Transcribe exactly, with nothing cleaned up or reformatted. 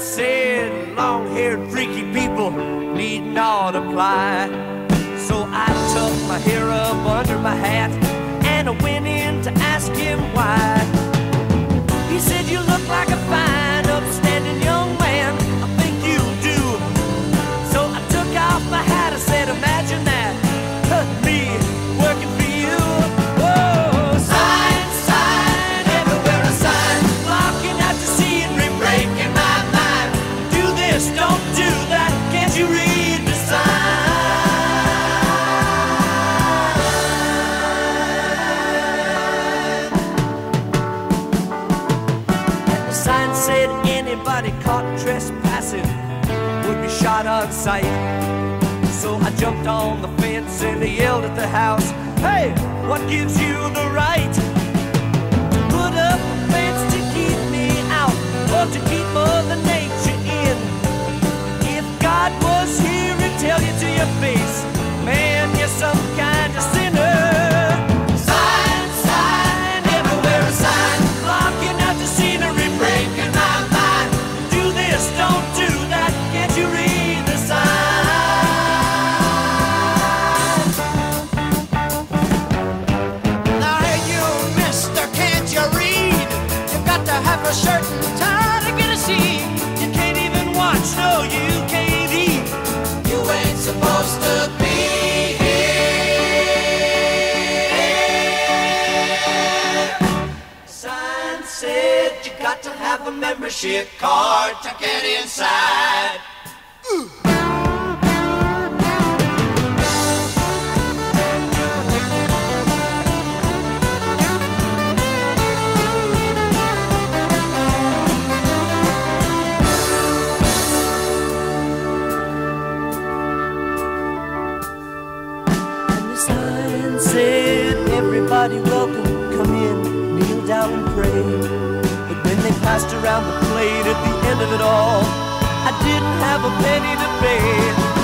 said long-haired freaky people need not apply. So I tucked my hair up under my hat and I went in to ask him why. He said, you look like a fine, upstanding young man. I think you do. So I took off my hat and said, imagine that, me working for you. Whoa, sign, sign, everywhere a sign, blocking out the scenery, breaking my mind. Do this, don't do that, can't you read the sign? The sign said anybody caught trespassing would be shot on sight. So I jumped on the fence and I yelled at the house, hey, what gives you the right to put up a fence to keep me out or to keep Mother Nature in? If God was here, he'd tell you to your face, man, you're some kind of sinner. Sign, sign, everywhere a sign, blocking out the scenery, breaking my mind. Do this, don't do that, can't you read the sign? Have a certain time to get a seat. You can't even watch, no, you can't eat. You ain't supposed to be here. Sign said you got to have a membership card to get inside. Ooh. Said everybody welcome, come in, kneel down and pray. But when they passed around the plate at the end of it all, I didn't have a penny to pay.